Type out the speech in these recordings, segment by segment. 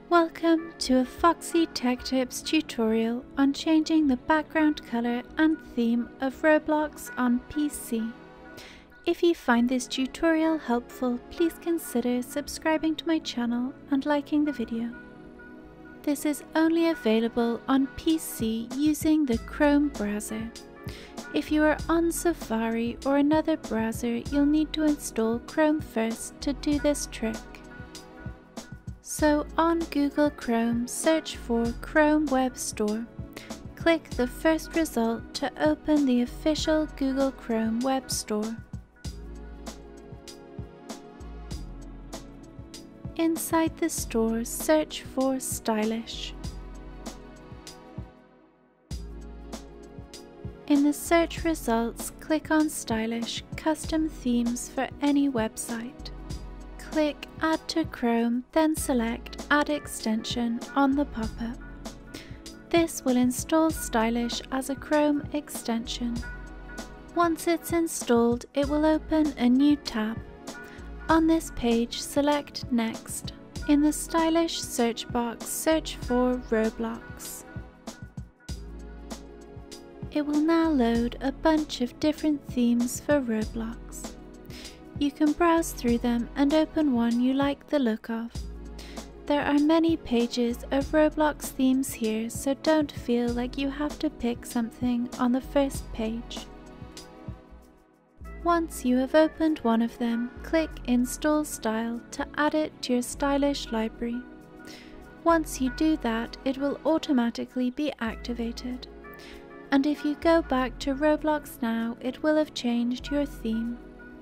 Welcome to a Foxy Tech Tips tutorial on changing the background color and theme of Roblox on PC. If you find this tutorial helpful, please consider subscribing to my channel and liking the video. This is only available on PC using the Chrome browser. If you are on Safari or another browser, you'll need to install Chrome first to do this trick. So on Google Chrome, search for Chrome Web Store. Click the first result to open the official Google Chrome Web Store. Inside the store, search for Stylish. In the search results, click on Stylish Custom Themes for any website. Click Add to Chrome, then select Add Extension on the pop-up. This will install Stylish as a Chrome extension. Once it's installed, it will open a new tab. On this page, select Next. In the Stylish search box, search for Roblox. It will now load a bunch of different themes for Roblox. You can browse through them and open one you like the look of. There are many pages of Roblox themes here, so don't feel like you have to pick something on the first page. Once you have opened one of them, click Install Style to add it to your Stylish library. Once you do that, it will automatically be activated. And if you go back to Roblox now, it will have changed your theme.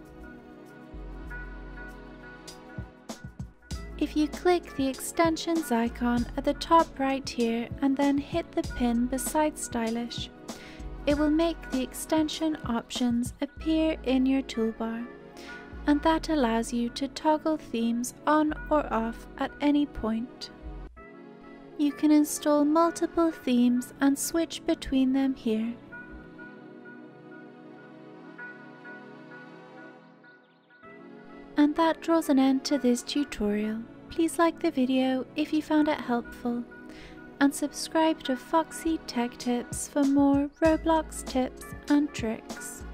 If you click the extensions icon at the top right here and then hit the pin beside Stylish, it will make the extension options appear in your toolbar, and that allows you to toggle themes on or off at any point. You can install multiple themes and switch between them here. And that draws an end to this tutorial. Please like the video if you found it helpful, and subscribe to Foxy Tech Tips for more Roblox tips and tricks.